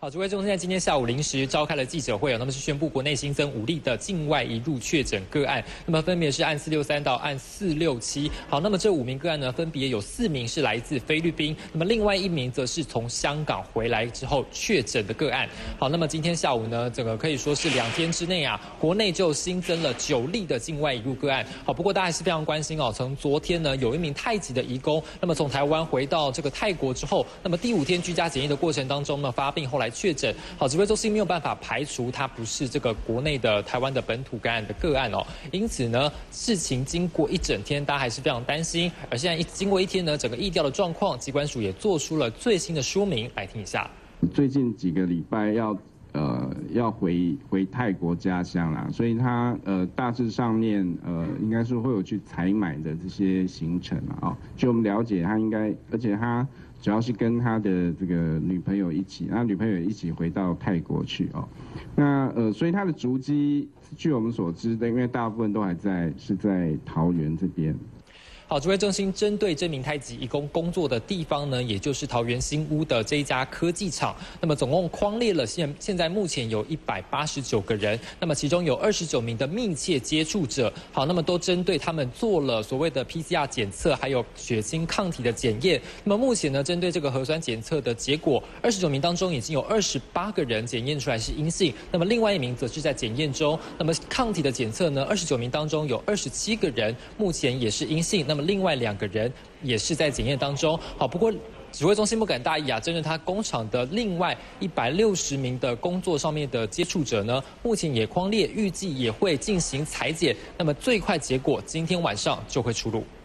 好，指挥中心在今天下午临时召开了记者会，那么是宣布国内新增5例的境外移入确诊个案，那么分别是案463到案467。好，那么这5名个案呢，分别有4名是来自菲律宾，那么另外1名则是从香港回来之后确诊的个案。好，那么今天下午呢，整个可以说是2天之内啊，国内就新增了9例的境外移入个案。好，不过大家还是非常关心哦，从昨天呢，有1名泰籍的移工，那么从台湾回到这个泰国之后，那么第5天居家检疫的过程当中呢，发病后来确诊。好，指挥中心没有办法排除它不是这个国内的台湾的本土感染的个案哦。因此呢，事情经过一整天，大家还是非常担心。而现在经过1天呢，整个疫调的状况，疾管署也做出了最新的说明，来听一下。 最近几个礼拜要回泰国家乡啦，所以他大致上面应该是会有去采买的这些行程啊。据我们了解，他应该，而且他主要是跟他的这个女朋友一起，那女朋友一起回到泰国去哦。那所以他的足迹，据我们所知的，因为大部分都还是在桃园这边。 好，指挥中心针对这名泰籍移工工作的地方呢，也就是桃园新屋的这一家科技厂，那么总共匡列了现在目前有189个人，那么其中有29名的密切接触者。好，那么都针对他们做了所谓的 PCR 检测，还有血清抗体的检验。那么目前呢，针对这个核酸检测的结果，29名当中已经有28个人检验出来是阴性，那么另外1名则是在检验中。那么抗体的检测呢，29名当中有27个人目前也是阴性，那么另外2个人也是在检验当中。好，不过指挥中心不敢大意啊，针对他工厂的另外160名的工作上面的接触者呢，目前也匡列，预计也会进行采检，那么最快结果今天晚上就会出炉。